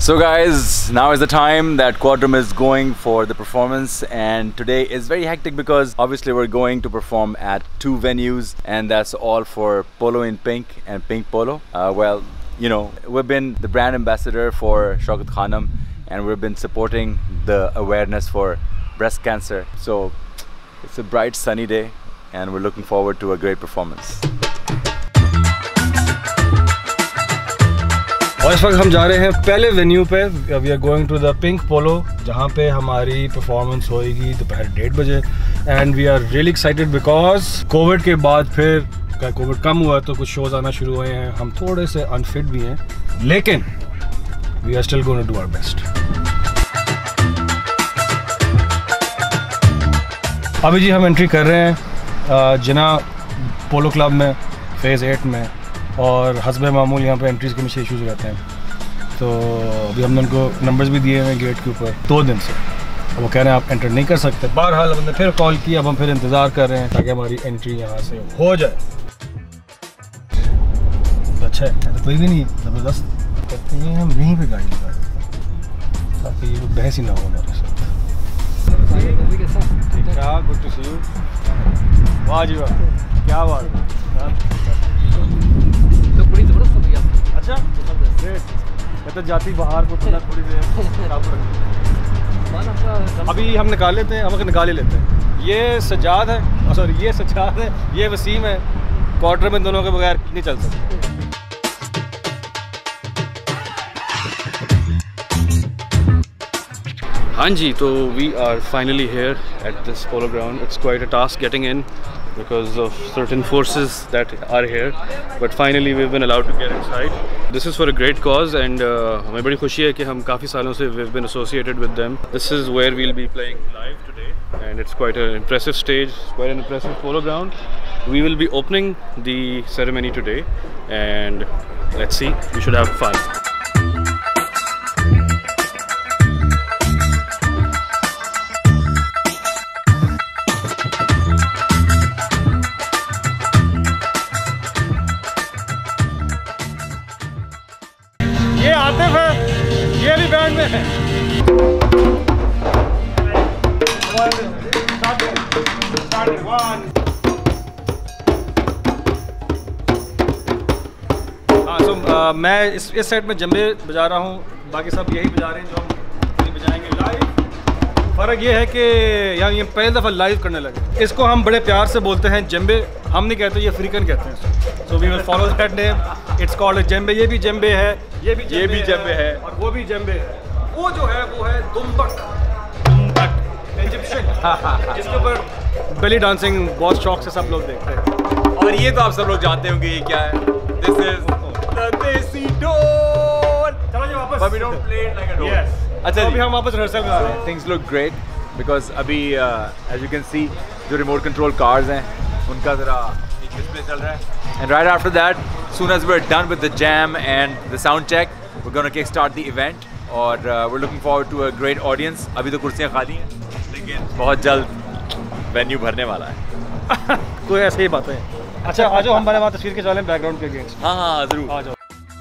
So guys, now is the time that Quadrum is going for the performance, and today is very hectic because obviously we're going to perform at 2 venues, and that's all for Polo in Pink and Pink Polo. Well, you know, we've been the brand ambassador for Shaukat Khanum, and we've been supporting the awareness for breast cancer. So it's a bright sunny day and we're looking forward to a great performance. और इस वक्त हम जा रहे हैं पहले venue पे. We are going to the pink polo, जहाँ पे हमारी परफॉर्मेंस होएगी दोपहर 1:30 बजे. And we are really excited because Covid के बाद फिर कोविड कम हुआ तो कुछ शोज आना शुरू हुए हैं. हम थोड़े से अनफिट भी हैं, लेकिन we are still going to do our best. अभी जी हम एंट्री कर रहे हैं जिना पोलो क्लब में फेज़ 8 में, और हस्बे मामूल यहाँ पे एंट्रीज के हमेशा इशूज़ रहते हैं. तो अभी हमने उनको नंबर्स भी दिए हैं गेट के ऊपर 2 दिन से. अब वो कह रहे हैं आप एंटर नहीं कर सकते. बहरहाल हमने फिर कॉल किया, अब हम फिर इंतज़ार कर रहे हैं ताकि हमारी एंट्री यहाँ से हो जाए. अच्छा है तो कोई भी नहीं ज़बरदस्त कहते हैं, हम यहीं पर गाड़ी लगा देते हैं ताकि ये बहस ही ना हो हमारे साथ. ठीक ठाक, गुड टू सी यू. वाह जी वाह, क्या बात. तो बड़ी ज़बरदस्त हो गई आपकी. अच्छा ग्रेट. मैं तो जाती बाहर को थोड़ा थोड़ी देर अभी हम निकाल लेते हैं, हम निकाल ही लेते हैं. ये सज्जाद है, सॉरी ये सज्जाद है, ये वसीम है. क्वार्टर में दोनों के बगैर नहीं चल सकते. हाँ जी, तो we are finally here at this polo ground. It's quite a task getting in because of certain forces that are here, but finally we've been allowed to get inside. This is for a great cause, and हमें बड़ी खुशी है कि हम काफ़ी सालों से we've been associated with them. This is where we'll be playing live today, and it's quite an impressive stage, quite an impressive polo ground. We will be opening the ceremony today, and let's see, we should have fun. ये आतिफ है, ये भी band में है. हाँ, तो मैं इस सेट में जंबे बजा रहा हूँ, बाकी सब यही बजा रहे हैं जो हम बजाएंगे लाइव. फ़र्क ये है कि यहाँ ये पहली दफ़ा लाइव करने लगे. इसको हम बड़े प्यार से बोलते हैं जंबे, हम नहीं कहते, ये अफ्रीकन कहते हैं. So we will follow that name. It's called djembe. ये भी जंबे है, ये भी जंबे है, और वो भी जंबे है. वो जो है वो है दुम्बक इजिप्शियन, जिसके ऊपर बेली डांसिंग बहुत शौक से सब लोग देखते हैं. और ये तो आप सब लोग जानते होंगे ये क्या है. दिस इज द देसी ढोल. चलो जी वापस. But we don't play it like a ढोल. अच्छा, अभी हम वापस रिहर्सल में आ रहे हैं. Things look great because अभी as you can see जो रिमोट कंट्रोल कार्स हैं उनका ज़रा एक डिस्प्ले चल रहा है. And right after that, soon as we're done with the jam and the sound check, we're going to kickstart the event. और we're looking forward to a great audience. अभी तो कुर्सियाँ खाली हैं, लेकिन बहुत जल्द वेन्यू भरने वाला है. कोई ऐसे ही बातें हैं. अच्छा आ जाओ, हम बने वहाँ तस्वीर के चलें बैकग्राउंड के अगेंस्ट. हाँ हाँ ज़रूर आ जाओ.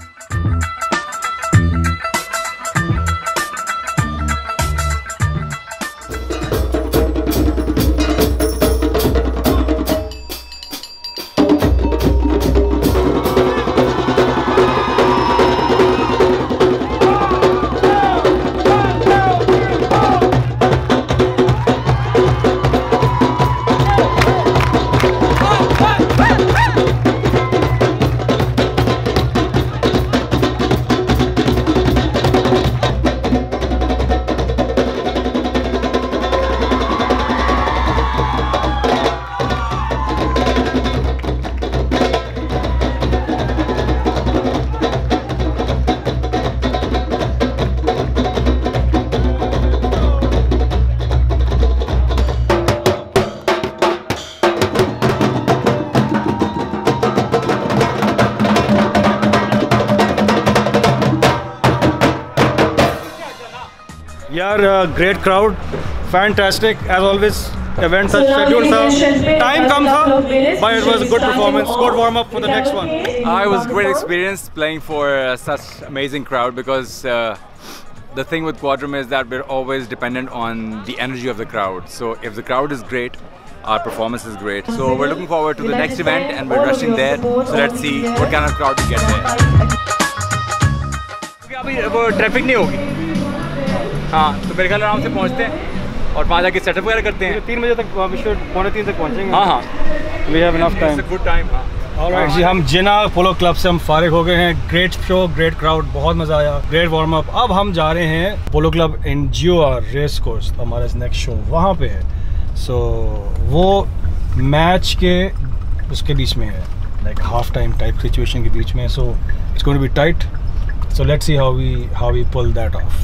यार great crowd, fantastic as always. event such scheduled था, time कम था, but it was a good performance, good warm up for the next one. It was a great experience playing for such amazing crowd because the thing with Quadrum is that we're always dependent on the energy of the crowd. So if the crowd is great, our performance is great. So we're looking forward to the next event and we're rushing there. So let's see what kind of crowd we get there. अभी वो traffic नहीं होगी, हाँ तो मेरे ख्याल आराम से पहुँचते हैं और वहाँ जाके सेटअप वगैरह करते हैं. 3 बजे तक, 2:45 तक पहुँचेंगे. हाँ हाँ, we have enough time. It's a good time. Alright जी, हम जिना पोलो क्लब से हम फारिग हो गए हैं. ग्रेट शो, ग्रेट क्राउड, बहुत मज़ा आया, ग्रेट वार्म अप. अब हम जा रहे हैं polo club in GOR race course. हमारा नेक्स्ट शो वहाँ पे है. सो वो मैच के उसके बीच में है, like half time type situation के बीच में. So it's going to be tight. So let's see how we pull that off.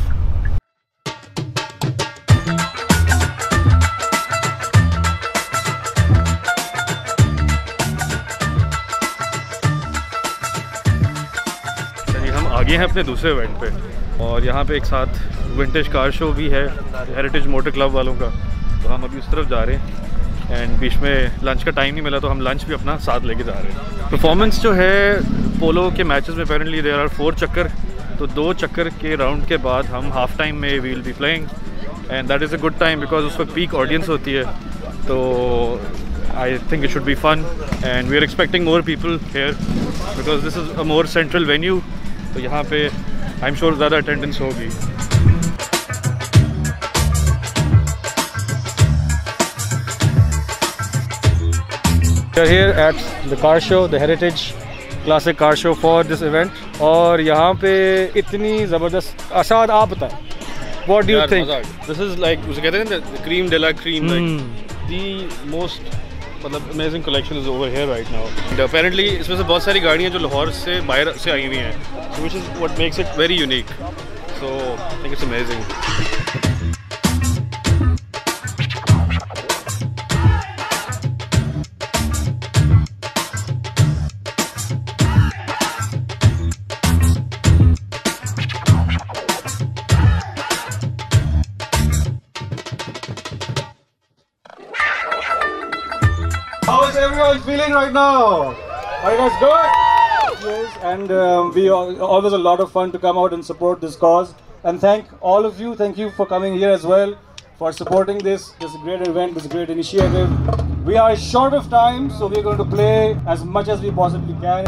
आगे हैं अपने दूसरे इवेंट पे और यहाँ पे एक साथ विंटेज कार शो भी है हेरिटेज मोटर क्लब वालों का. तो हम अभी उस तरफ जा रहे हैं एंड बीच में लंच का टाइम नहीं मिला तो हम लंच भी अपना साथ लेके जा रहे हैं. परफॉर्मेंस जो है पोलो के मैचेस में अपेरेंटली देयर आर 4 चक्कर. तो 2 चक्कर के राउंड के बाद हम हाफ टाइम में we will be playing and that is a good time because उस वक्त पीक ऑडियंस होती है. तो I think it should be fun and we are expecting more people here because this is a more central venue. तो यहाँ पे I am sure ज़्यादा attendance होगी. We are here at the car show, the Heritage Classic Car Show for this event. और यहाँ पे इतनी ज़बरदस्त. आसाद आप बताएं, what do you think? This is like उसे कहते हैं ना cream de la cream, like the most मतलब amazing collection is over here right now. And apparently इसमें से बहुत सारी गाड़ियाँ जो लाहौर से बाहर से आई हुई हैं, so which is what makes it very unique. So I think it's amazing. How is everyone feeling right now? Are you guys good? Yes, and we always a lot of fun to come out and support this cause. And thank all of you. Thank you for coming here as well, for supporting this great event, this great initiative. We are short of time, so we're going to play as much as we possibly can.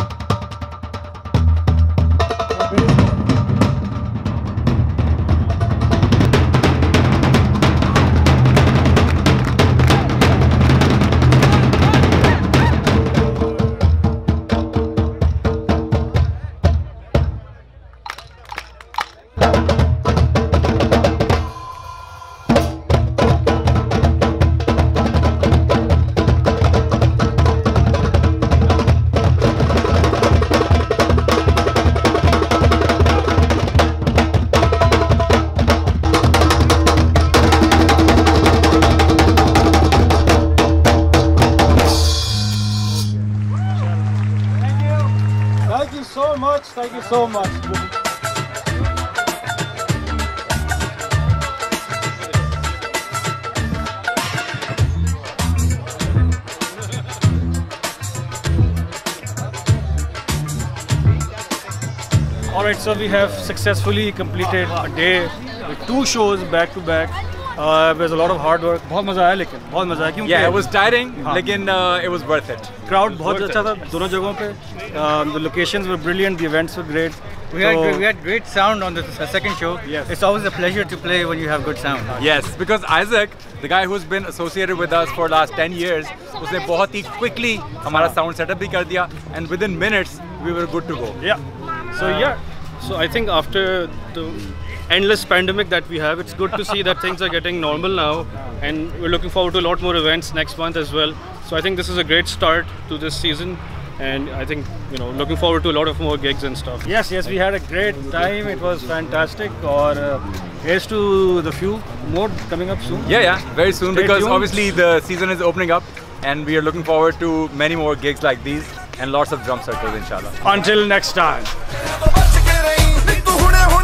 Thank you so much. Alright, so we have successfully completed a day with 2 shows back to back. There's a lot of hard work. बहुत मजा आया, लेकिन बहुत मजा आया क्योंकि Yeah, it was tiring, लेकिन it was worth it. Crowd बहुत अच्छा था दोनों जगहों पे. The locations were brilliant, the events were great. We had great sound on the second show. Yes. It's always a pleasure to play when you have good sound. Yes, because Isaac, the guy who's been associated with us for last 10 years, उसने बहुत ही quickly हमारा sound setup भी कर दिया, and within minutes we were good to go. Yeah. So I think after the endless pandemic that we have, it's good to see that things are getting normal now, and we're looking forward to a lot more events next month as well. So I think this is a great start to this season, and I think, you know, looking forward to a lot of more gigs and stuff. Yes, we had a great time. It was fantastic. Or here's to the few more coming up soon. Yeah, very soon. Stay Because tuned. obviously the season is opening up, and we are looking forward to many more gigs like these and lots of drum circles, inshallah. Until next time.